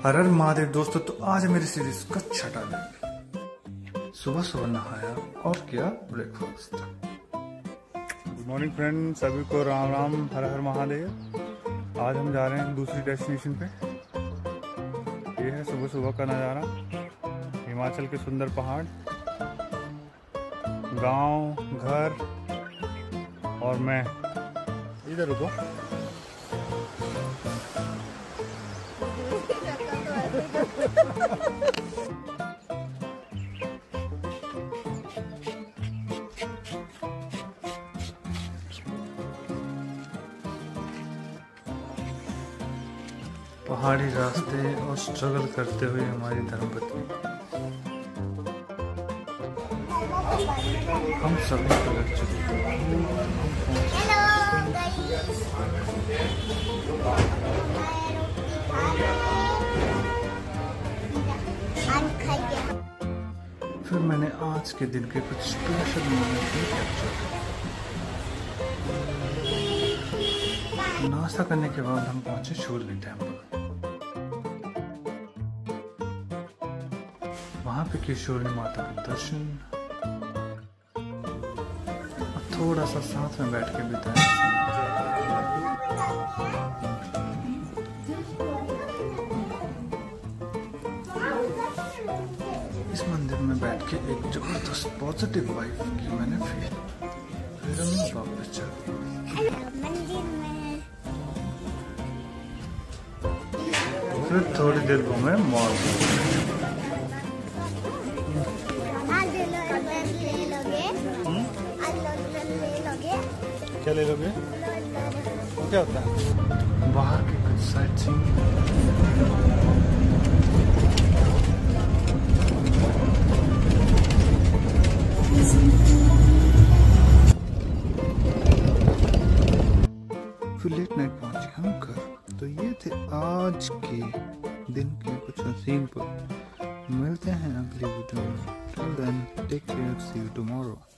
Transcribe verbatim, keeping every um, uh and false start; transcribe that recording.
हर हर महादेव दोस्तों, तो आज है मेरी सीरीज का छठा दिन। सुबह सुबह नहाया और किया ब्रेकफास्ट। गुड मॉर्निंग फ्रेंड्स, सभी को राम राम, हर हर महादेव। आज हम जा रहे हैं दूसरी डेस्टिनेशन पे। ये है सुबह सुबह का नज़ारा, हिमाचल के सुंदर पहाड़, गांव, घर और मैं। इधर रुको। पहाड़ी रास्ते और स्ट्रगल करते हुए हमारी धर्मपत्नी। हम सभी पलट चुके फिर मैंने आज के दिन के कुछ स्पेशल मोमेंट भी कैप्चर किए। नाश्ता करने के बाद हम पहुंचे शूरनी टेम्पल। वहां पे की शूरनी माता के दर्शन और थोड़ा सा साथ में बैठ के बिताया। इस मंदिर में बैठ के एक जबरदस्त पॉजिटिव वाइब की मैंने फील। फिर हम वापस चल फिर थोड़ी देर घूमे मॉल। क्या ले लोगे? वो क्या होता है? बाहर के कुछ साइट सीइंग। फिर लेट नाइट पहुंचे हम घर। तो ये थे आज के दिन के कुछ हसीन पल। मिलते हैं अगली वीडियो में। Till then take care, see you tomorrow.